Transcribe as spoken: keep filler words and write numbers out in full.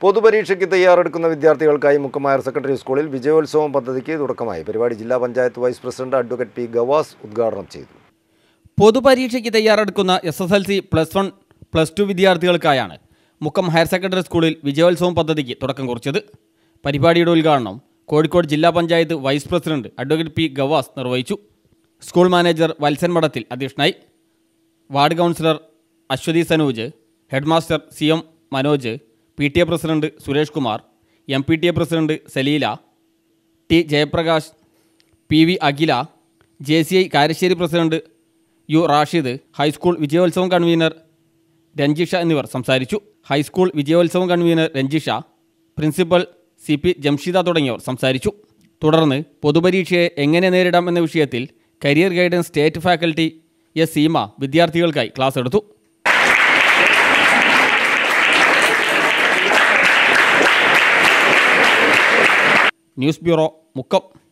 പൊതുപരീക്ഷയ്ക്ക് തയ്യാറെടുക്കുന്ന വിദ്യാർത്ഥികൾക്കായി Mukkam higher secondary സ്കൂളിൽ വിജയോത്സവം പദ്ധതിക്ക് തുടക്കമായി. പരിപാടി ജില്ലാ panchayat vice president advocate P Gavas ഉദ്ഘാടനം ചെയ്തു. പൊതുപരീക്ഷയ്ക്ക് തയ്യാറെടുക്കുന്ന S S L C plus one plus two വിദ്യാർത്ഥികൾക്കായാണ് മുക്കം ഹയർ സെക്കൻഡറി സ്കൂളിൽ വിജയോത്സവം പദ്ധതിക്ക് തുടക്കം കുറിച്ചത്. പരിപാടിയുടെ ഉദ്ഘാടനം കോഴിക്കോട് ജില്ലാ panchayat vice president advocate P Gavas നിർവഹിച്ചു. സ്കൂൾ മാനേജർ വത്സൻ മഠത്തിൽ അധ്യക്ഷനായി. Ward councillor Aswathi Sanooj, head master C M Manoj, P T A president Suresh Kumar, M P T A president Saleela, T Jayaprakash, P V Akhila, J C I Karassery president U Rashid, high school വിജയോത്സവം കൺവീനർ രഞ്ജിഷ എന്നിവർ സംസാരിച്ചു. High school വിജയോത്സവം convener Ranjisha, principal C P Jamshida തുടങ്ങിയവർ സംസാരിച്ചു. തുടർന്ന് പൊതുപരീക്ഷയെ എങ്ങനെ നേരിടാം എന്ന വിഷയത്തിൽ career guidance state faculty S Seema വിദ്യാർത്ഥികൾക്കായി ക്ലാസ് എടുത്തു. News bureau, Mukkam.